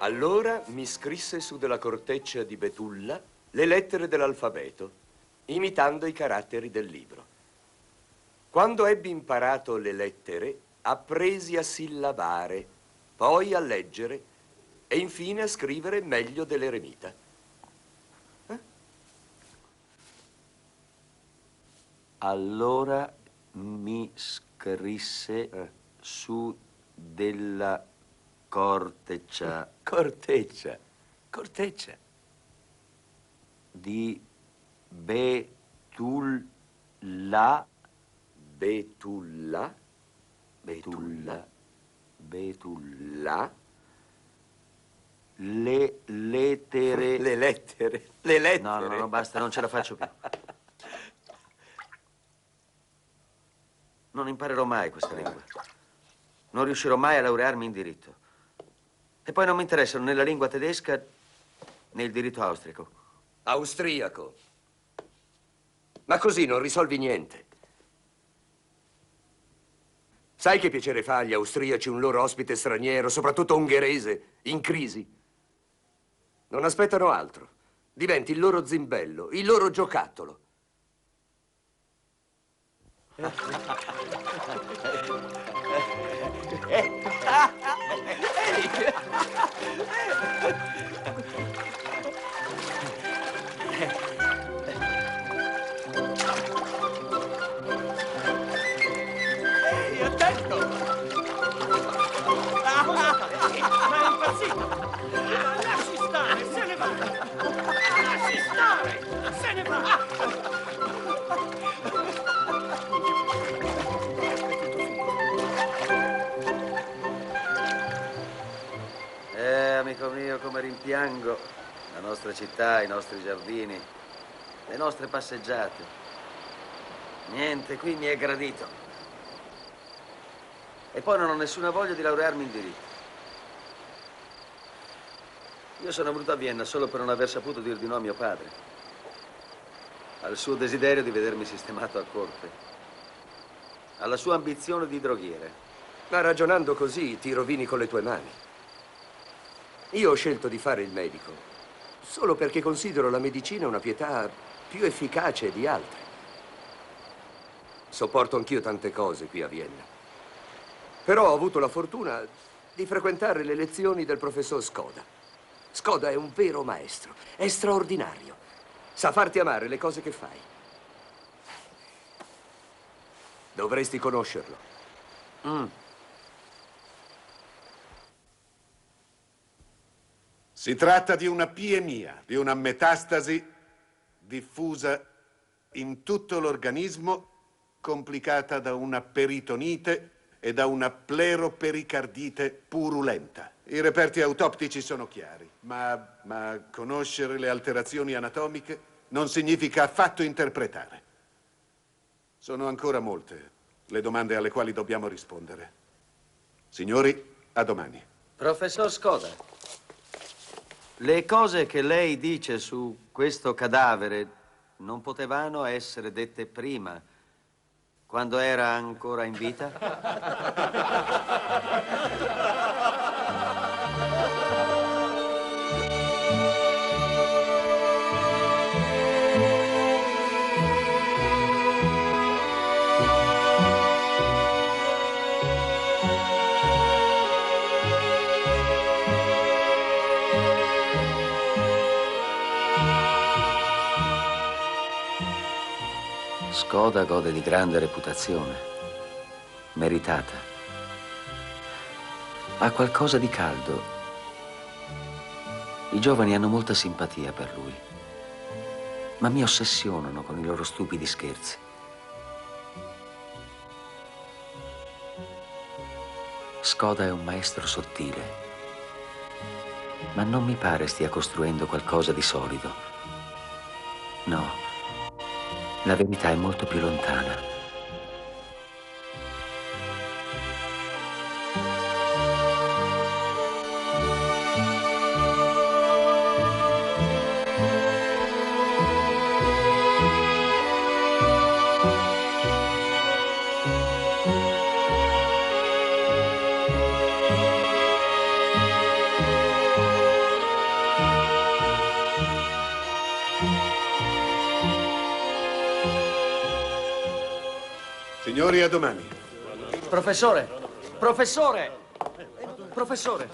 Allora mi scrisse su della corteccia di betulla le lettere dell'alfabeto, imitando i caratteri del libro. Quando ebbi imparato le lettere, appresi a sillabare, poi a leggere e infine a scrivere meglio dell'eremita. Allora mi scrisse su della corteccia. Corteccia, corteccia. Di betulla. Betulla. Betulla. Betulla. Le lettere. Le lettere. Le lettere. No, basta, non ce la faccio più. Non imparerò mai questa lingua. Non riuscirò mai a laurearmi in diritto. E poi non mi interessano né la lingua tedesca né il diritto austriaco. Austriaco. Ma così non risolvi niente. Sai che piacere fa agli austriaci un loro ospite straniero, soprattutto ungherese, in crisi? Non aspettano altro. Diventi il loro zimbello, il loro giocattolo. Ehi, attento! Ma è impazzito! Lasci stare, se ne va! Lasci stare, se ne va! Amico mio, come rimpiango la nostra città, i nostri giardini, le nostre passeggiate. Niente qui mi è gradito. E poi non ho nessuna voglia di laurearmi in diritto. Io sono venuto a Vienna solo per non aver saputo dir di no a mio padre, al suo desiderio di vedermi sistemato a corte, alla sua ambizione di droghiere. Ma ragionando così ti rovini con le tue mani. Io ho scelto di fare il medico solo perché considero la medicina una pietà più efficace di altre. Sopporto anch'io tante cose qui a Vienna. Però ho avuto la fortuna di frequentare le lezioni del professor Skoda. Skoda è un vero maestro, è straordinario. Sa farti amare le cose che fai. Dovresti conoscerlo. Si tratta di una piemia, di una metastasi diffusa in tutto l'organismo, complicata da una peritonite e da una pleropericardite purulenta. I reperti autoptici sono chiari, ma conoscere le alterazioni anatomiche non significa affatto interpretare. Sono ancora molte le domande alle quali dobbiamo rispondere. Signori, a domani. Professor Skoda. Le cose che lei dice su questo cadavere non potevano essere dette prima, quando era ancora in vita? Skoda gode di grande reputazione, meritata. Ha qualcosa di caldo. I giovani hanno molta simpatia per lui, ma mi ossessionano con i loro stupidi scherzi. Skoda è un maestro sottile, ma non mi pare stia costruendo qualcosa di solido. No. La verità è molto più lontana. Signori, a domani. Professore! Professore! Professore!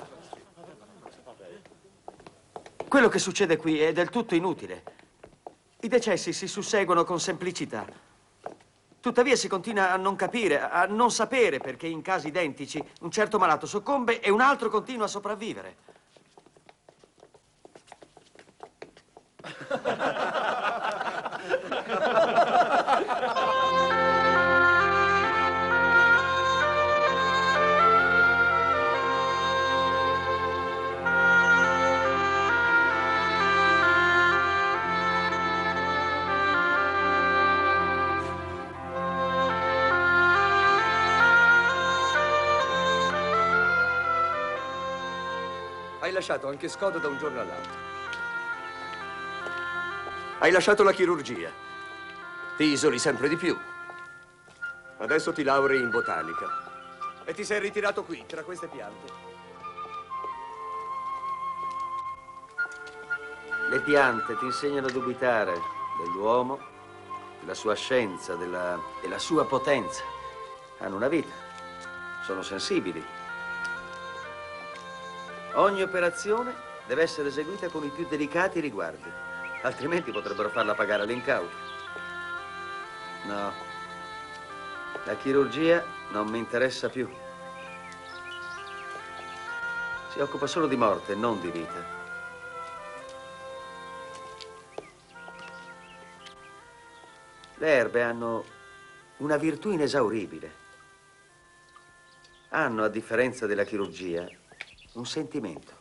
Quello che succede qui è del tutto inutile. I decessi si susseguono con semplicità. Tuttavia si continua a non capire, a non sapere perché in casi identici un certo malato soccombe e un altro continua a sopravvivere. Hai lasciato anche Scott da un giorno all'altro. Hai lasciato la chirurgia. Ti isoli sempre di più. Adesso ti laurei in botanica. E ti sei ritirato qui, tra queste piante. Le piante ti insegnano a dubitare dell'uomo, della sua scienza, della sua potenza. Hanno una vita, sono sensibili. Ogni operazione deve essere eseguita con i più delicati riguardi, altrimenti potrebbero farla pagare all'incauto. No, la chirurgia non mi interessa più. Si occupa solo di morte, non di vita. Le erbe hanno una virtù inesauribile. Hanno, a differenza della chirurgia, un sentimento.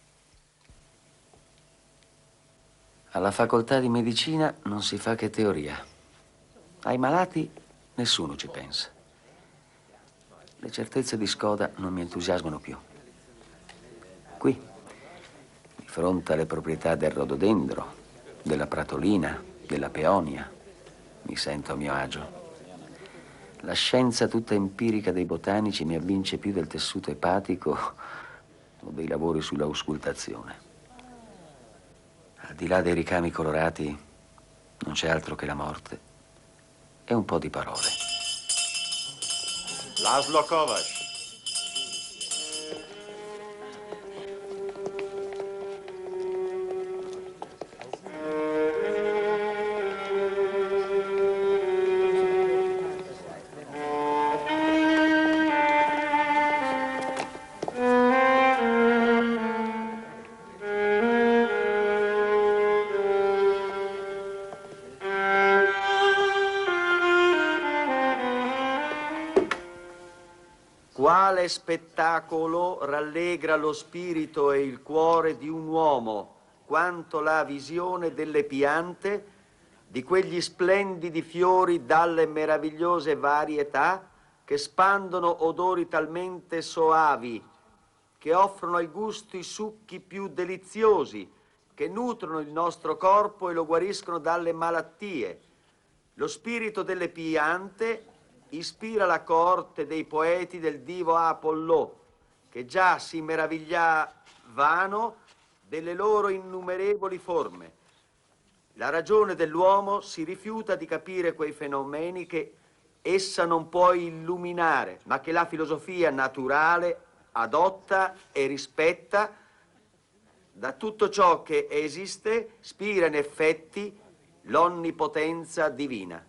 Alla facoltà di medicina non si fa che teoria. Ai malati nessuno ci pensa. Le certezze di Skoda non mi entusiasmano più. Qui, di fronte alle proprietà del rododendro, della pratolina, della peonia, mi sento a mio agio. La scienza tutta empirica dei botanici mi avvince più del tessuto epatico o dei lavori sull'auscultazione. Al di là dei ricami colorati non c'è altro che la morte e un po' di parole. Laszlo Kovacs. Quale spettacolo rallegra lo spirito e il cuore di un uomo quanto la visione delle piante, di quegli splendidi fiori dalle meravigliose varietà che spandono odori talmente soavi, che offrono al gusto i succhi più deliziosi, che nutrono il nostro corpo e lo guariscono dalle malattie. Lo spirito delle piante ispira la coorte dei poeti del divo Apollò, che già si meravigliavano delle loro innumerevoli forme. La ragione dell'uomo si rifiuta di capire quei fenomeni che essa non può illuminare, ma che la filosofia naturale adotta e rispetta. Da tutto ciò che esiste spira in effetti l'onnipotenza divina.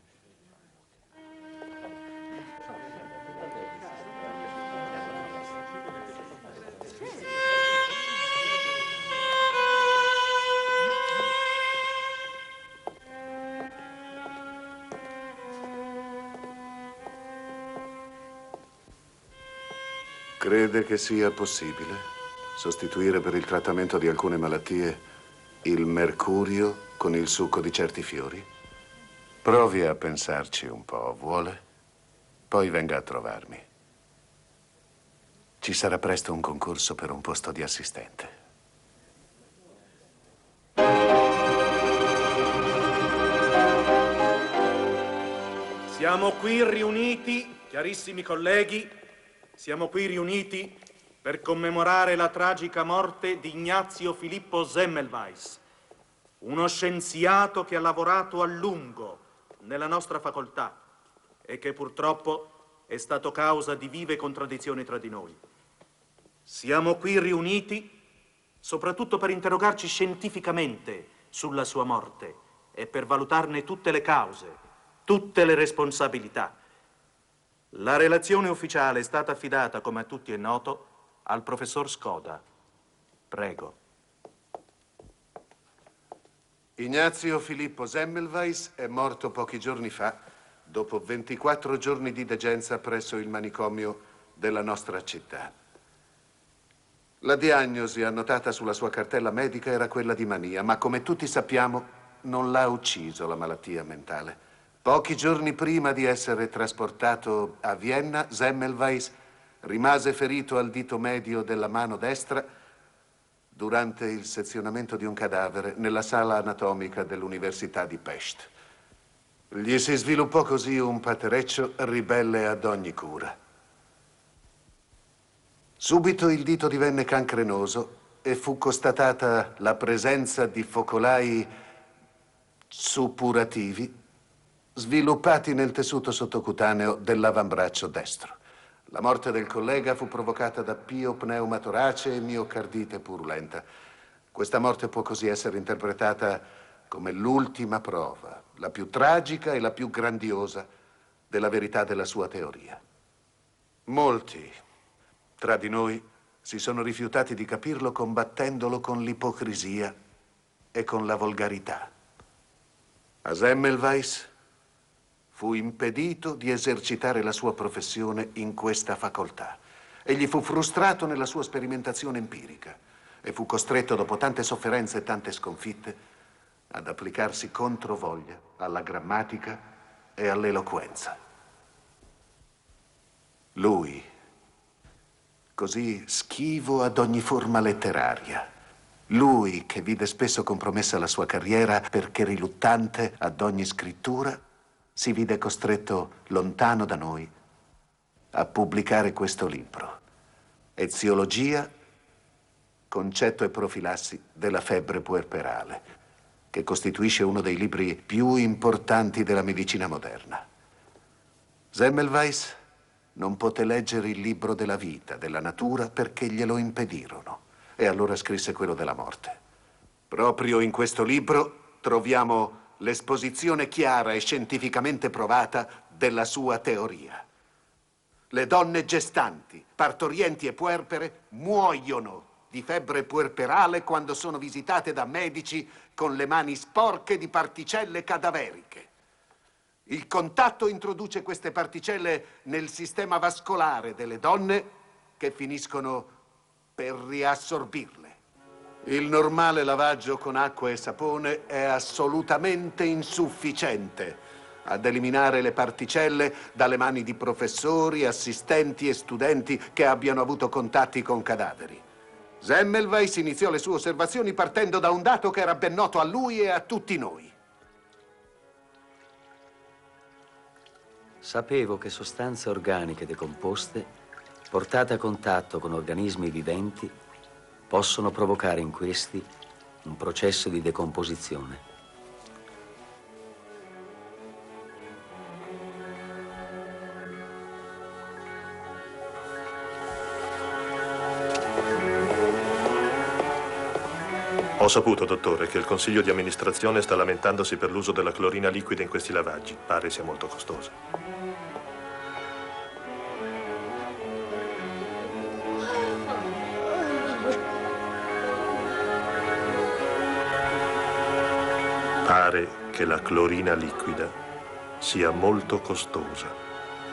Crede che sia possibile sostituire per il trattamento di alcune malattie il mercurio con il succo di certi fiori? Provi a pensarci un po', vuole? Poi venga a trovarmi. Ci sarà presto un concorso per un posto di assistente. Siamo qui riuniti, chiarissimi colleghi, siamo qui riuniti per commemorare la tragica morte di Ignazio Filippo Semmelweis, uno scienziato che ha lavorato a lungo nella nostra facoltà e che purtroppo è stato causa di vive contraddizioni tra di noi. Siamo qui riuniti soprattutto per interrogarci scientificamente sulla sua morte e per valutarne tutte le cause, tutte le responsabilità. La relazione ufficiale è stata affidata, come a tutti è noto, al professor Skoda. Prego. Ignazio Filippo Semmelweis è morto pochi giorni fa, dopo 24 giorni di degenza presso il manicomio della nostra città. La diagnosi annotata sulla sua cartella medica era quella di mania, ma come tutti sappiamo non l'ha ucciso la malattia mentale. Pochi giorni prima di essere trasportato a Vienna, Semmelweis rimase ferito al dito medio della mano destra durante il sezionamento di un cadavere nella sala anatomica dell'Università di Pest. Gli si sviluppò così un patereccio ribelle ad ogni cura. Subito il dito divenne cancrenoso e fu constatata la presenza di focolai suppurativi sviluppati nel tessuto sottocutaneo dell'avambraccio destro. La morte del collega fu provocata da piopneumatorace e miocardite purulenta. Questa morte può così essere interpretata come l'ultima prova, la più tragica e la più grandiosa della verità della sua teoria. Molti tra di noi si sono rifiutati di capirlo combattendolo con l'ipocrisia e con la volgarità. A Semmelweis fu impedito di esercitare la sua professione in questa facoltà. Egli fu frustrato nella sua sperimentazione empirica e fu costretto, dopo tante sofferenze e tante sconfitte, ad applicarsi controvoglia alla grammatica e all'eloquenza. Lui, così schivo ad ogni forma letteraria, lui che vide spesso compromessa la sua carriera perché riluttante ad ogni scrittura, si vide costretto lontano da noi a pubblicare questo libro, Eziologia, concetto e profilassi della febbre puerperale, che costituisce uno dei libri più importanti della medicina moderna. Semmelweis non poté leggere il libro della vita, della natura, perché glielo impedirono, e allora scrisse quello della morte. Proprio in questo libro troviamo l'esposizione chiara e scientificamente provata della sua teoria. Le donne gestanti, partorienti e puerpere muoiono di febbre puerperale quando sono visitate da medici con le mani sporche di particelle cadaveriche. Il contatto introduce queste particelle nel sistema vascolare delle donne che finiscono per riassorbirle. Il normale lavaggio con acqua e sapone è assolutamente insufficiente ad eliminare le particelle dalle mani di professori, assistenti e studenti che abbiano avuto contatti con cadaveri. Semmelweis iniziò le sue osservazioni partendo da un dato che era ben noto a lui e a tutti noi. Sapevo che sostanze organiche decomposte, portate a contatto con organismi viventi, possono provocare in questi un processo di decomposizione. Ho saputo, dottore, che il consiglio di amministrazione sta lamentandosi per l'uso della clorina liquida in questi lavaggi. Pare sia molto costosa. Pare che la clorina liquida sia molto costosa.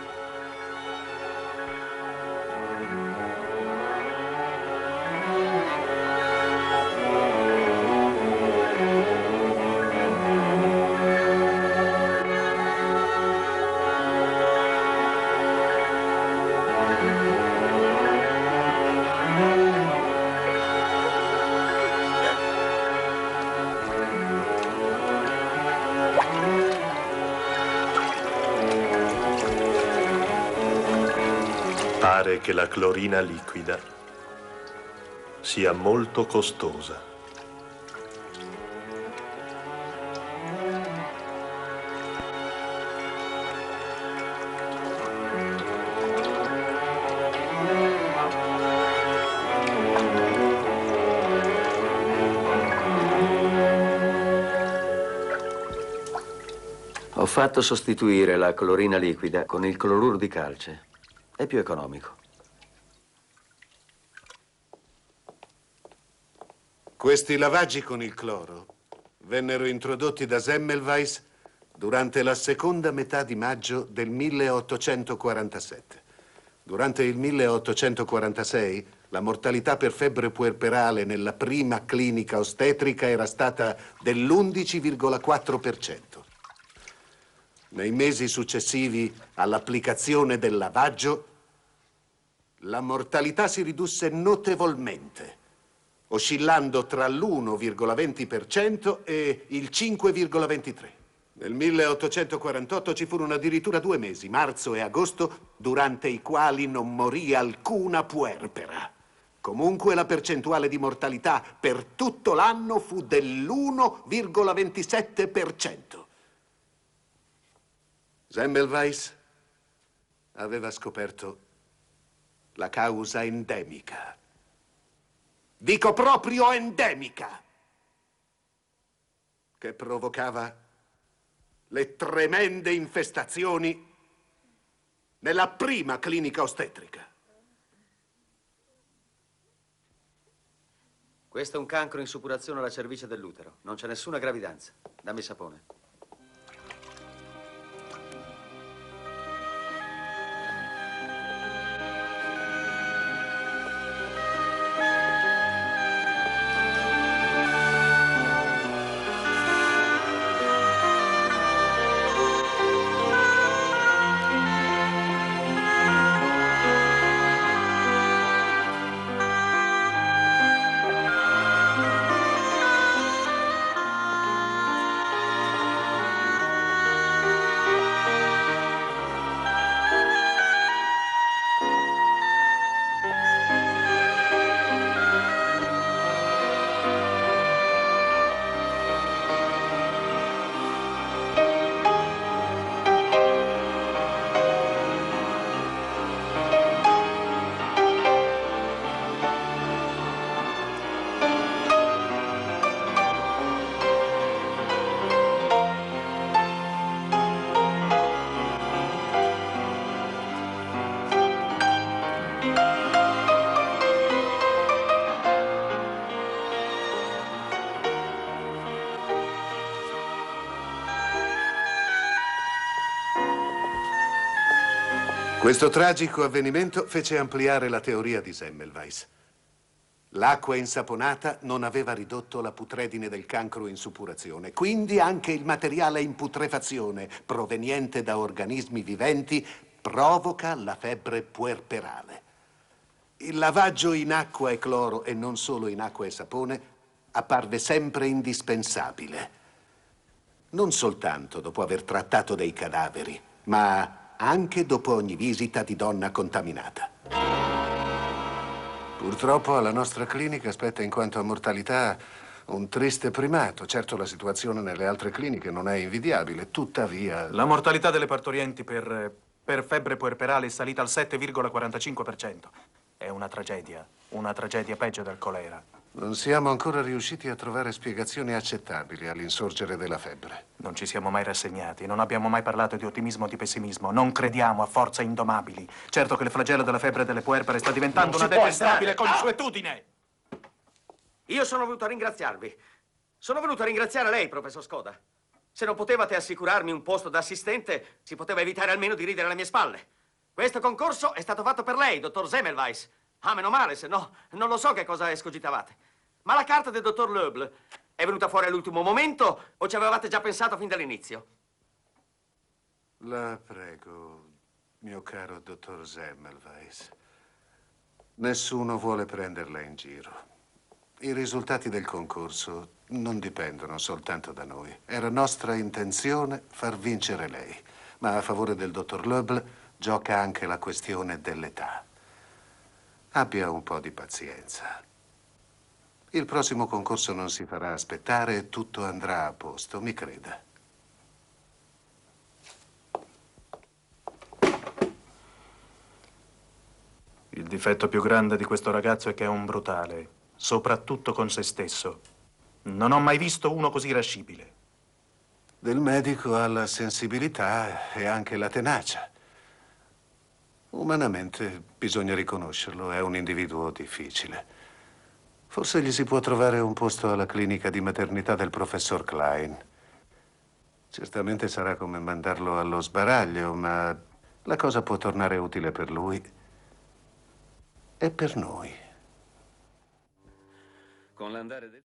Pare che la clorina liquida sia molto costosa. fatto sostituire la clorina liquida con il cloruro di calce. È più economico. Questi lavaggi con il cloro vennero introdotti da Semmelweis durante la seconda metà di maggio del 1847. Durante il 1846 la mortalità per febbre puerperale nella prima clinica ostetrica era stata dell'11,4%. Nei mesi successivi all'applicazione del lavaggio, la mortalità si ridusse notevolmente, oscillando tra l'1,20% e il 5,23%. Nel 1848 ci furono addirittura 2 mesi, marzo e agosto, durante i quali non morì alcuna puerpera. Comunque la percentuale di mortalità per tutto l'anno fu dell'1,27%. Semmelweis aveva scoperto la causa endemica. Dico proprio endemica, che provocava le tremende infestazioni nella prima clinica ostetrica. Questo è un cancro in suppurazione alla cervice dell'utero. Non c'è nessuna gravidanza. Dammi il sapone. Questo tragico avvenimento fece ampliare la teoria di Semmelweis. L'acqua insaponata non aveva ridotto la putredine del cancro in suppurazione, quindi anche il materiale in putrefazione proveniente da organismi viventi provoca la febbre puerperale. Il lavaggio in acqua e cloro, e non solo in acqua e sapone, apparve sempre indispensabile. Non soltanto dopo aver trattato dei cadaveri, ma anche dopo ogni visita di donna contaminata. Purtroppo alla nostra clinica aspetta in quanto a mortalità un triste primato. Certo la situazione nelle altre cliniche non è invidiabile, tuttavia... La mortalità delle partorienti per febbre puerperale è salita al 7,45%. È una tragedia peggio del colera. Non siamo ancora riusciti a trovare spiegazioni accettabili all'insorgere della febbre. Non ci siamo mai rassegnati, non abbiamo mai parlato di ottimismo o di pessimismo. Non crediamo a forze indomabili. Certo che il flagello della febbre delle puerpere sta diventando una detestabile consuetudine. Io sono venuto a ringraziarvi. Sono venuto a ringraziare lei, professor Skoda. Se non potevate assicurarmi un posto da assistente, si poteva evitare almeno di ridere alle mie spalle. Questo concorso è stato fatto per lei, dottor Semmelweis. Ah, meno male, se no, non lo so che cosa escogitavate. Ma la carta del dottor Loeble è venuta fuori all'ultimo momento o ci avevate già pensato fin dall'inizio? La prego, mio caro dottor Semmelweis. Nessuno vuole prenderla in giro. I risultati del concorso non dipendono soltanto da noi. Era nostra intenzione far vincere lei. Ma a favore del dottor Loeble gioca anche la questione dell'età. Abbia un po' di pazienza. Il prossimo concorso non si farà aspettare e tutto andrà a posto, mi creda. Il difetto più grande di questo ragazzo è che è un brutale, soprattutto con se stesso. Non ho mai visto uno così irascibile. Del medico ha la sensibilità e anche la tenacia. Umanamente bisogna riconoscerlo, è un individuo difficile. Forse gli si può trovare un posto alla clinica di maternità del professor Klein. Certamente sarà come mandarlo allo sbaraglio, ma la cosa può tornare utile per lui e per noi. Con l'andare del